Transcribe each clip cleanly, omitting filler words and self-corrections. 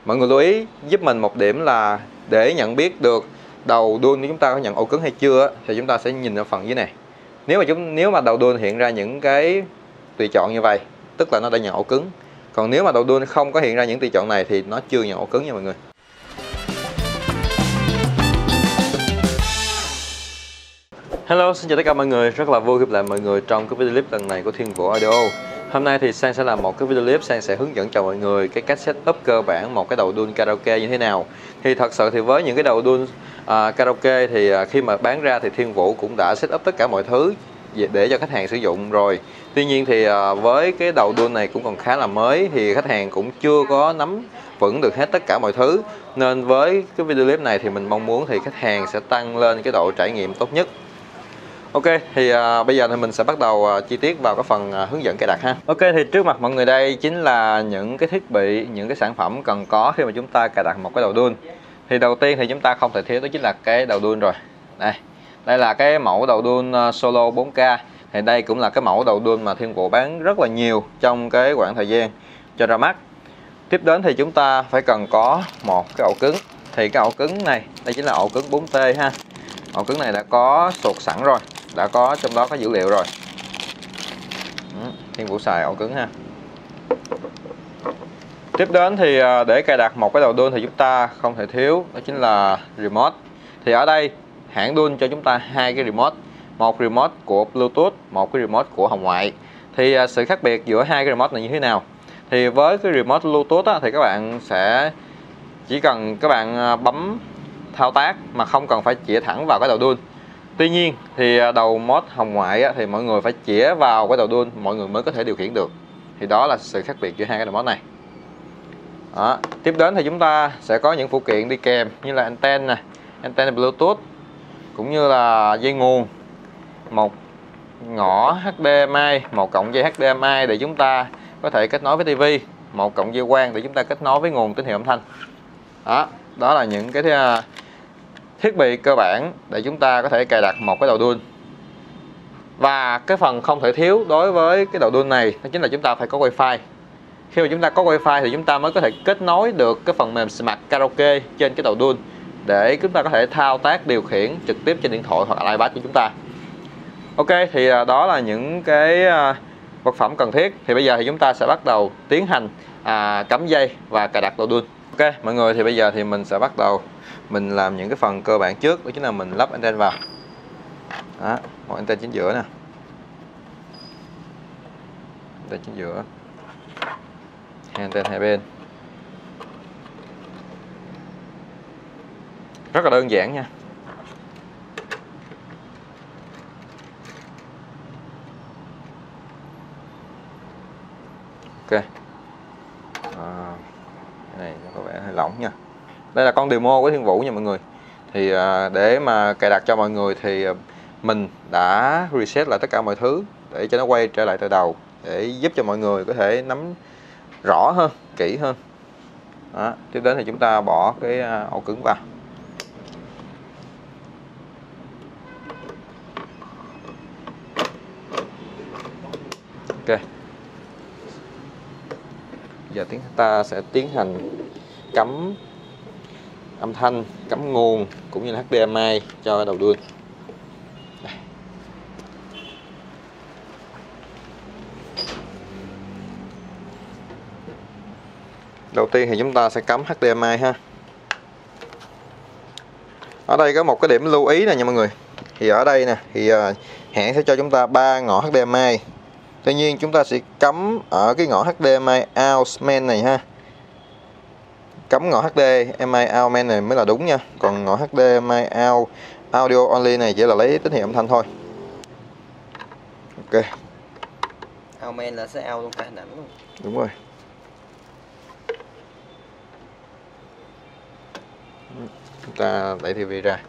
Mọi người lưu ý giúp mình một điểm là để nhận biết được đầu đuôn của chúng ta có nhận ổ cứng hay chưa thì chúng ta sẽ nhìn ở phần dưới này. Nếu mà đầu đuôn hiện ra những cái tùy chọn như vậy, tức là nó đã nhận ổ cứng. Còn nếu mà đầu đuôn không có hiện ra những tùy chọn này thì nó chưa nhận ổ cứng nha mọi người. Hello, xin chào tất cả mọi người, rất là vui gặp lại mọi người trong cái video clip lần này của Thiên Vũ Audio. Hôm nay thì Sang sẽ làm một cái video clip, Sang sẽ hướng dẫn cho mọi người cái cách setup cơ bản một cái đầu đuôn karaoke như thế nào. Thì thật sự thì với những cái đầu đuôn karaoke thì khi mà bán ra thì Thiên Vũ cũng đã setup tất cả mọi thứ để cho khách hàng sử dụng rồi. Tuy nhiên thì với cái đầu đuôn này cũng còn khá là mới thì khách hàng cũng chưa có nắm vững được hết tất cả mọi thứ. Nên với cái video clip này thì mình mong muốn thì khách hàng sẽ tăng lên cái độ trải nghiệm tốt nhất. Ok, thì bây giờ thì mình sẽ bắt đầu chi tiết vào cái phần hướng dẫn cài đặt ha. Ok, thì trước mặt mọi người đây chính là những cái thiết bị, những cái sản phẩm cần có khi mà chúng ta cài đặt một cái đầu đuôn. Thì đầu tiên thì chúng ta không thể thiếu đó chính là cái đầu đuôn rồi. Đây là cái mẫu đầu đuôn Solo 4K. Thì đây cũng là cái mẫu đầu đuôn mà Thiên Vũ bán rất là nhiều trong cái khoảng thời gian cho ra mắt. Tiếp đến thì chúng ta phải cần có một cái ổ cứng. Thì cái ổ cứng này, đây chính là ổ cứng 4T ha. Ổ cứng này đã có sụt sẵn rồi, đã có trong đó có dữ liệu rồi. Thiên Vũ xài ổ cứng ha. Tiếp đến thì để cài đặt một cái đầu đuôn thì chúng ta không thể thiếu đó chính là remote. Thì ở đây hãng đuôn cho chúng ta hai cái remote, một remote của Bluetooth, một cái remote của hồng ngoại. Thì sự khác biệt giữa hai cái remote này như thế nào? Thì với cái remote Bluetooth á, thì các bạn sẽ chỉ cần các bạn bấm thao tác mà không cần phải chĩa thẳng vào cái đầu đuôn. Tuy nhiên thì đầu mod hồng ngoại á, thì mọi người phải chĩa vào cái đầu đuôn mọi người mới có thể điều khiển được. Thì đó là sự khác biệt giữa hai cái đầu mod này. Đó. Tiếp đến thì chúng ta sẽ có những phụ kiện đi kèm như là anten nè, anten Bluetooth cũng như là dây nguồn, một ngõ HDMI, một cọng dây HDMI để chúng ta có thể kết nối với TV, một cọng dây quang để chúng ta kết nối với nguồn tín hiệu âm thanh. Đó là những cái thiết bị cơ bản để chúng ta có thể cài đặt một cái đầu đuôn. Và cái phần không thể thiếu đối với cái đầu đuôn này đó chính là chúng ta phải có wifi. Khi mà chúng ta có wifi thì chúng ta mới có thể kết nối được cái phần mềm Smart Karaoke trên cái đầu đuôn để chúng ta có thể thao tác điều khiển trực tiếp trên điện thoại hoặc là iPad của chúng ta. Ok, thì đó là những cái vật phẩm cần thiết. Thì bây giờ thì chúng ta sẽ bắt đầu tiến hành cắm dây và cài đặt đầu đuôn. Ok mọi người, thì bây giờ thì mình sẽ bắt đầu mình làm những cái phần cơ bản trước, đó chính là mình lắp anten vào. Đó, một anten chính giữa nè, anten chính giữa, hai anten hai bên. Rất là đơn giản nha. Ok, cái này nó có vẻ hơi lỏng nha. Đây là con demo của Thiên Vũ nha mọi người. Thì để mà cài đặt cho mọi người thì mình đã reset lại tất cả mọi thứ để cho nó quay trở lại từ đầu, để giúp cho mọi người có thể nắm rõ hơn, kỹ hơn. Đó. Tiếp đến thì chúng ta bỏ cái ổ cứng vào. Ok, giờ ta sẽ tiến hành cắm âm thanh, cắm nguồn cũng như là HDMI cho đầu đuôn. Đầu tiên thì chúng ta sẽ cắm HDMI ha. Ở đây có một cái điểm lưu ý nè nha mọi người. Thì ở đây nè thì hãng sẽ cho chúng ta 3 ngõ HDMI. Tuy nhiên chúng ta sẽ cắm ở cái ngõ HDMI out main này ha. Cắm ngõ HDMI out main này mới là đúng nha. Còn ngõ HDMI out audio only này chỉ là lấy tín hiệu âm thanh thôi. Ok. Out main là sẽ out luôn cả hình ảnh luôn. Đúng rồi. Chúng ta đẩy TV ra.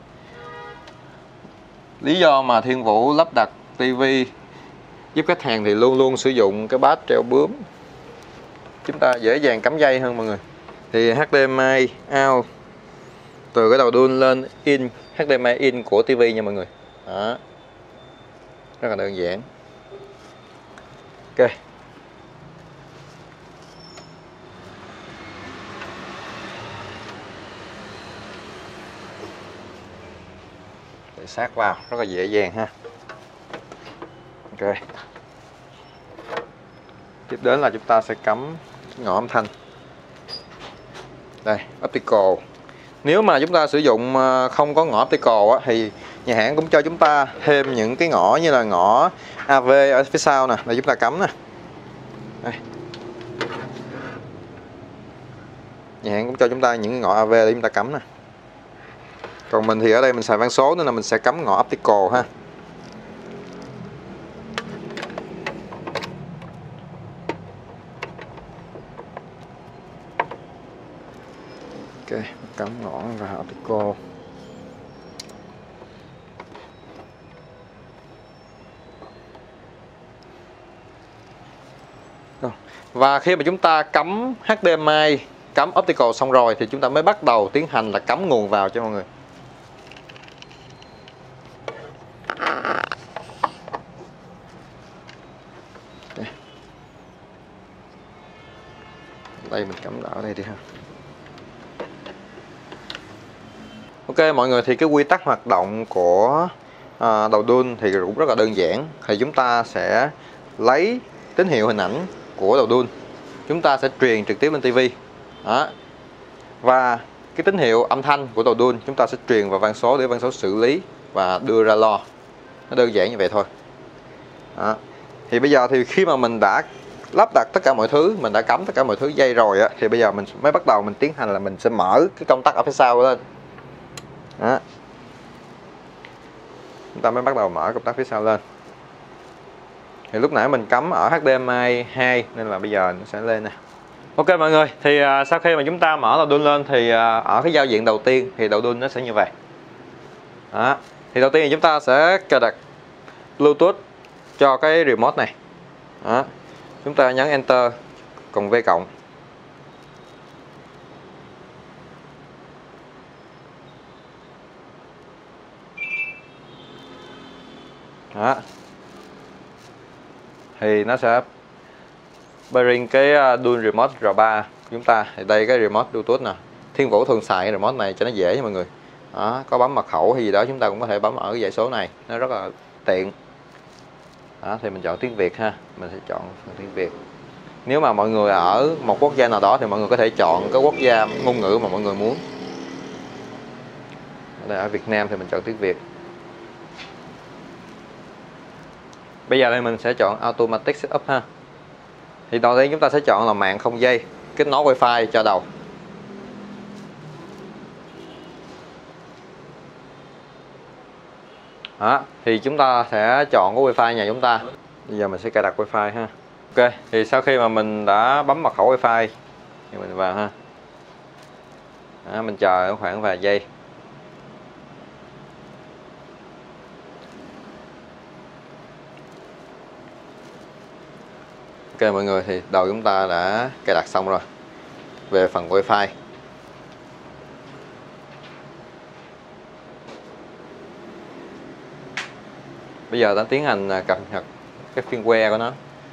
Lý do mà Thiên Vũ lắp đặt TV giúp khách hàng thì luôn luôn sử dụng cái bát treo bướm, chúng ta dễ dàng cắm dây hơn mọi người. Thì HDMI out từ cái đầu đuôn lên in, HDMI in của TV nha mọi người. Đó, rất là đơn giản. Ok, sát vào rất là dễ dàng ha. Ok. Tiếp đến là chúng ta sẽ cắm ngõ âm thanh. Đây, optical. Nếu mà chúng ta sử dụng không có ngõ optical á, thì nhà hãng cũng cho chúng ta thêm những cái ngõ như là ngõ AV ở phía sau nè, để chúng ta cắm nè. Đây. Nhà hãng cũng cho chúng ta những cái ngõ AV để chúng ta cắm nè. Còn mình thì ở đây mình xài van số nên là mình sẽ cắm ngõ optical ha. Ok, cắm ngõ vào optical. Và khi mà chúng ta cắm HDMI, cắm optical xong rồi thì chúng ta mới bắt đầu tiến hành là cắm nguồn vào cho mọi người. Okay. Đây mình cắm ở đây đi ha. Ok mọi người, thì cái quy tắc hoạt động của đầu đun thì cũng rất là đơn giản. Thì chúng ta sẽ lấy tín hiệu hình ảnh của đầu đun, chúng ta sẽ truyền trực tiếp lên tivi. Đó. Và cái tín hiệu âm thanh của đầu đun chúng ta sẽ truyền vào van số để van số xử lý và đưa ra lo. Nó đơn giản như vậy thôi. Đó. Thì bây giờ thì khi mà mình đã lắp đặt tất cả mọi thứ, mình đã cắm tất cả mọi thứ dây rồi á, thì bây giờ mình mới bắt đầu mình tiến hành là mình sẽ mở cái công tắc ở phía sau lên. Đó. Chúng ta mới bắt đầu mở công tắc phía sau lên. Thì lúc nãy mình cắm ở HDMI 2 nên là bây giờ nó sẽ lên nè. Ok mọi người, thì sau khi mà chúng ta mở đầu đun lên thì ở cái giao diện đầu tiên thì đầu đun nó sẽ như vậy. Đó. Thì đầu tiên thì chúng ta sẽ cài đặt Bluetooth cho cái remote này. Đó. Chúng ta nhấn Enter cộng V cộng. Đó. Thì nó sẽ pairing cái dual remote R3 của chúng ta. Thì đây cái remote Bluetooth nè. Thiên Vũ thường xài cái remote này cho nó dễ nha mọi người. Đó, có bấm mật khẩu hay gì đó chúng ta cũng có thể bấm ở cái dãy số này, nó rất là tiện. Đó, thì mình chọn tiếng Việt ha, mình sẽ chọn phần tiếng Việt. Nếu mà mọi người ở một quốc gia nào đó thì mọi người có thể chọn cái quốc gia ngôn ngữ mà mọi người muốn. Ở đây ở Việt Nam thì mình chọn tiếng Việt. Bây giờ đây mình sẽ chọn Automatic Setup ha. Thì đầu tiên chúng ta sẽ chọn là mạng không dây, kết nối Wi-Fi cho đầu. Đó, thì chúng ta sẽ chọn cái Wi-Fi nhà chúng ta. Bây giờ mình sẽ cài đặt Wi-Fi ha. Ok, thì sau khi mà mình đã bấm mật khẩu Wi-Fi thì mình vào ha. Đó, mình chờ khoảng vài giây. Ok mọi người, thì đầu chúng ta đã cài đặt xong rồi. Về phần Wi-Fi, bây giờ ta tiến hành cập nhật cái firmware của nó.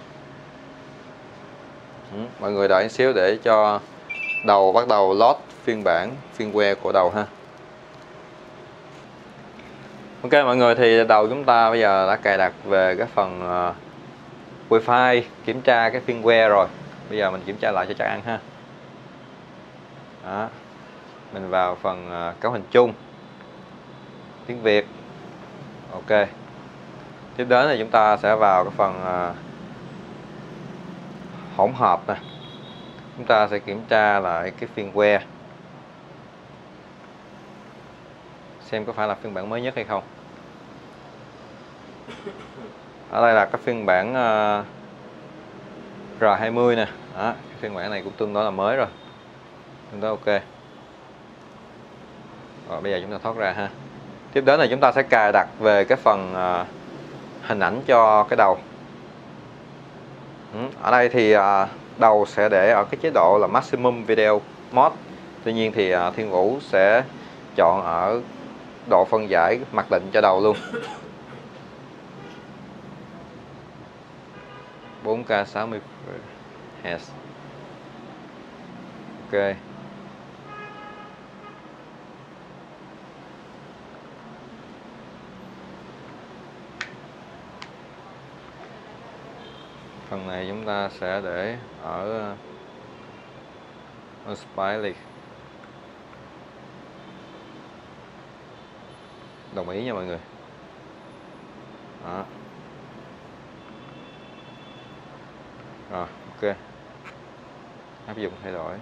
Mọi người đợi một xíu để cho đầu bắt đầu load phiên bản firmware của đầu ha. Ok mọi người, thì đầu chúng ta bây giờ đã cài đặt về cái phần Wi-Fi, kiểm tra cái firmware rồi. Bây giờ mình kiểm tra lại cho chắc ăn ha. Đó. Mình vào phần cấu hình chung, tiếng Việt. Ok. Tiếp đến thì chúng ta sẽ vào cái phần hỗn hợp nè. Chúng ta sẽ kiểm tra lại cái firmware, xem có phải là phiên bản mới nhất hay không. Ở đây là cái phiên bản R20 nè. Đó, cái phiên bản này cũng tương đối là mới rồi, tương đối ok. Rồi bây giờ chúng ta thoát ra ha. Tiếp đến là chúng ta sẽ cài đặt về cái phần hình ảnh cho cái đầu. Ở đây thì đầu sẽ để ở cái chế độ là Maximum Video Mode. Tuy nhiên thì Thiên Vũ sẽ chọn ở độ phân giải mặc định cho đầu luôn. 4K 60 Hz. Ok. Phần này chúng ta sẽ để ở Smiley. Đồng ý nha mọi người. Đó. Rồi, ok. Áp dụng thay đổi.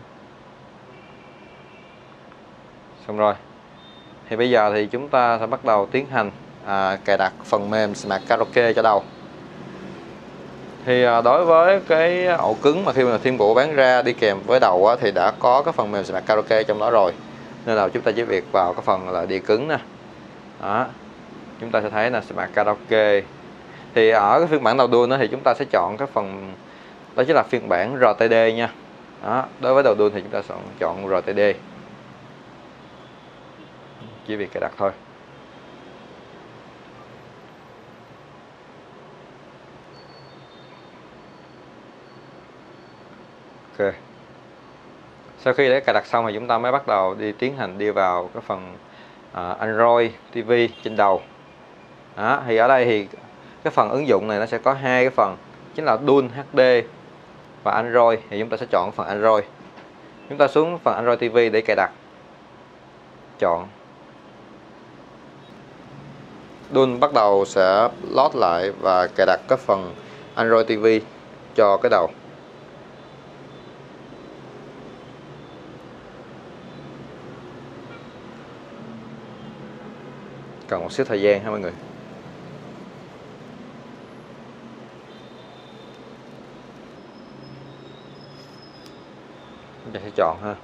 Xong rồi. Thì bây giờ thì chúng ta sẽ bắt đầu tiến hành cài đặt phần mềm Smart Karaoke cho đầu. Thì đối với cái ổ cứng mà khi mà Thiên Vũ bán ra đi kèm với đầu á, thì đã có cái phần mềm Smart Karaoke trong đó rồi. Nên là chúng ta chỉ việc vào cái phần là đĩa cứng nè. Đó. Chúng ta sẽ thấy là Smart Karaoke. Thì ở cái phiên bản đầu đuôn thì chúng ta sẽ chọn cái phần đó chính là phiên bản RTD nha. Đó. Đối với đầu đuôn thì chúng ta sẽ chọn RTD. Chỉ việc cài đặt thôi. Ok. Sau khi đã cài đặt xong thì chúng ta mới bắt đầu tiến hành đi vào cái phần Android TV trên đầu. Đó, thì ở đây thì cái phần ứng dụng này nó sẽ có hai cái phần, chính là DUN HD và Android. Thì chúng ta sẽ chọn phần Android. Chúng ta xuống phần Android TV để cài đặt. Chọn. DUN bắt đầu sẽ load lại và cài đặt cái phần Android TV cho cái đầu. Cần một xíu thời gian ha mọi người. Chúng ta sẽ chọn ha.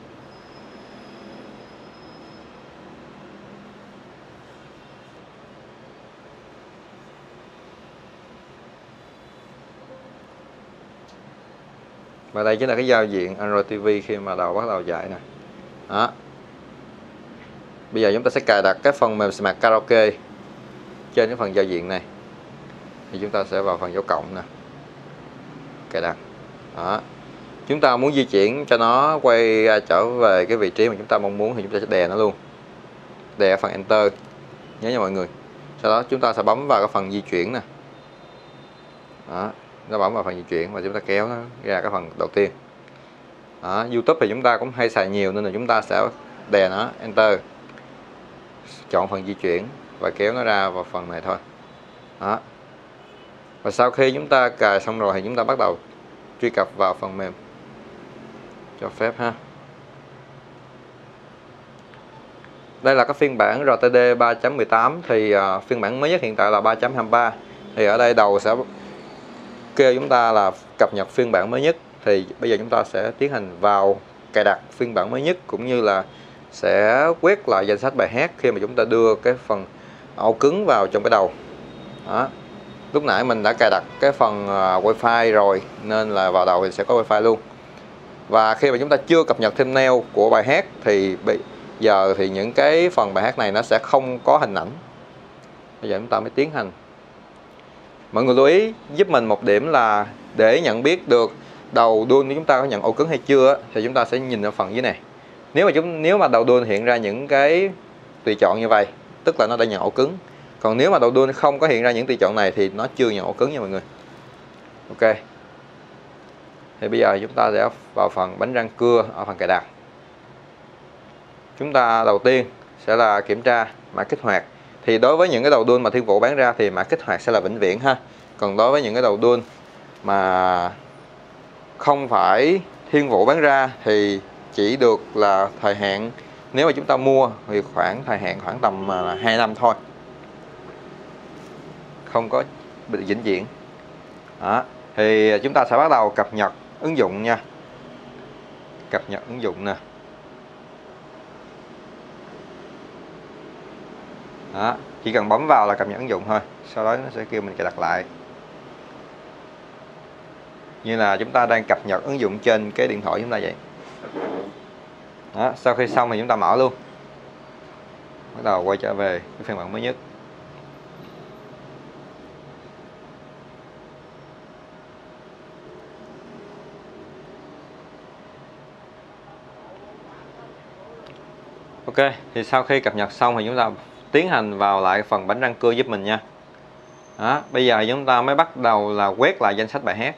Và đây chính là cái giao diện Android TV khi mà đầu bắt đầu chạy nè. Đó. Bây giờ chúng ta sẽ cài đặt cái phần mềm Smart Karaoke trên cái phần giao diện này. Thì chúng ta sẽ vào phần dấu cộng nè. Cài đặt. Đó. Chúng ta muốn di chuyển cho nó quay trở về cái vị trí mà chúng ta mong muốn thì chúng ta sẽ đè nó luôn. Đè phần Enter. Nhớ nha mọi người. Sau đó chúng ta sẽ bấm vào cái phần di chuyển nè. Đó. Nó bấm vào phần di chuyển và chúng ta kéo nó ra cái phần đầu tiên. Đó. YouTube thì chúng ta cũng hay xài nhiều nên là chúng ta sẽ đè nó Enter. Chọn phần di chuyển và kéo nó ra vào phần này thôi. Đó. Và sau khi chúng ta cài xong rồi thì chúng ta bắt đầu truy cập vào phần mềm. Cho phép ha. Đây là cái phiên bản RTD 3.18 thì phiên bản mới nhất hiện tại là 3.23. Thì ở đây đầu sẽ kêu chúng ta là cập nhật phiên bản mới nhất. Thì bây giờ chúng ta sẽ tiến hành vào cài đặt phiên bản mới nhất, cũng như là sẽ quét lại danh sách bài hát khi mà chúng ta đưa cái phần ổ cứng vào trong cái đầu. Đó. Lúc nãy mình đã cài đặt cái phần Wi-Fi rồi nên là vào đầu thì sẽ có Wi-Fi luôn. Và khi mà chúng ta chưa cập nhật thêm neo của bài hát thì bây giờ thì những cái phần bài hát này nó sẽ không có hình ảnh. Bây giờ chúng ta mới tiến hành. Mọi người lưu ý giúp mình một điểm là để nhận biết được đầu đuôn của chúng ta có nhận ổ cứng hay chưa thì chúng ta sẽ nhìn ở phần dưới này. Nếu mà đầu đuôn hiện ra những cái tùy chọn như vậy, tức là nó đã nhận ổ cứng. Còn nếu mà đầu đuôn không có hiện ra những tùy chọn này thì nó chưa nhận ổ cứng nha mọi người. Ok. Thì bây giờ chúng ta sẽ vào phần bánh răng cưa ở phần cài đặt. Chúng ta đầu tiên sẽ là kiểm tra mã kích hoạt. Thì đối với những cái đầu đuôn mà Thiên Vũ bán ra thì mã kích hoạt sẽ là vĩnh viễn ha. Còn đối với những cái đầu đuôn mà không phải Thiên Vũ bán ra thì chỉ được là thời hạn, nếu mà chúng ta mua thì thời hạn khoảng tầm 2 năm thôi, không có bị vĩnh viễn. Đó. Thì chúng ta sẽ bắt đầu cập nhật ứng dụng nha. Cập nhật ứng dụng nè. Đó. Chỉ cần bấm vào là cập nhật ứng dụng thôi. Sau đó nó sẽ kêu mình cài đặt lại. Như là chúng ta đang cập nhật ứng dụng trên cái điện thoại chúng ta vậy. Đó. Sau khi xong thì chúng ta mở luôn. Bắt đầu quay trở về cái phiên bản mới nhất. Ok, thì sau khi cập nhật xong thì chúng ta tiến hành vào lại phần bánh răng cưa giúp mình nha. Đó, bây giờ chúng ta mới bắt đầu là quét lại danh sách bài hát.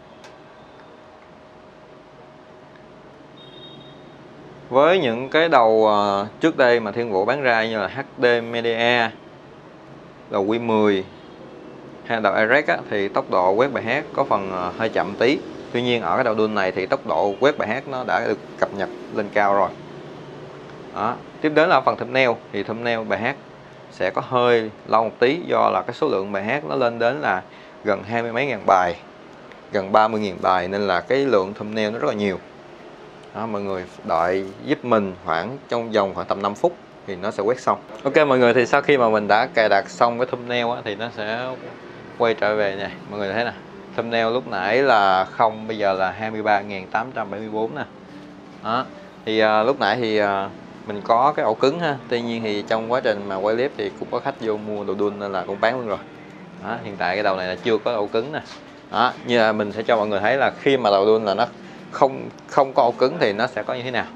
Với những cái đầu trước đây mà Thiên Vũ bán ra như là HD Media, đầu Q10 hay đầu Arex á, thì tốc độ quét bài hát có phần hơi chậm tí. Tuy nhiên ở cái đầu đun này thì tốc độ quét bài hát nó đã được cập nhật lên cao rồi. Đó. Tiếp đến là phần thumbnail, thì thumbnail bài hát sẽ có hơi lâu một tí, do là cái số lượng bài hát nó lên đến là gần 20 mấy ngàn bài, gần 30.000 bài, nên là cái lượng thumbnail nó rất là nhiều. Đó, mọi người đợi giúp mình trong vòng khoảng tầm 5 phút thì nó sẽ quét xong. Ok mọi người, thì sau khi mà mình đã cài đặt xong cái thumbnail á, thì nó sẽ quay trở về nè. Mọi người thấy nè, thumbnail lúc nãy là 0, bây giờ là 23.874 nè. Đó. Thì lúc nãy thì mình có cái ổ cứng ha. Tuy nhiên thì trong quá trình mà quay clip thì cũng có khách vô mua đầu đun nên là cũng bán luôn rồi. Đó, hiện tại cái đầu này là chưa có ổ cứng nè. Đó, như là mình sẽ cho mọi người thấy là khi mà đầu đun là nó không có ổ cứng thì nó sẽ có như thế nào.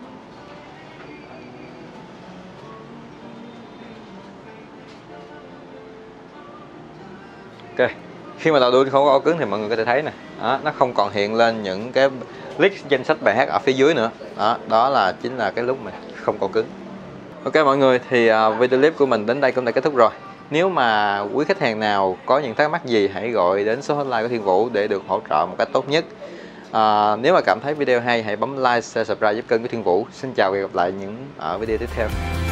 Ok, khi mà đầu đun không có ổ cứng thì mọi người có thể thấy nè, đó, nó không còn hiện lên những cái list danh sách bài hát ở phía dưới nữa. Đó là chính là cái lúc mà không có cứng. Ok mọi người, thì video clip của mình đến đây cũng đã kết thúc rồi. Nếu mà quý khách hàng nào có những thắc mắc gì, hãy gọi đến số hotline của Thiên Vũ để được hỗ trợ một cách tốt nhất. Nếu mà cảm thấy video hay, hãy bấm like, share, subscribe giúp kênh của Thiên Vũ. Xin chào và hẹn gặp lại những ở video tiếp theo.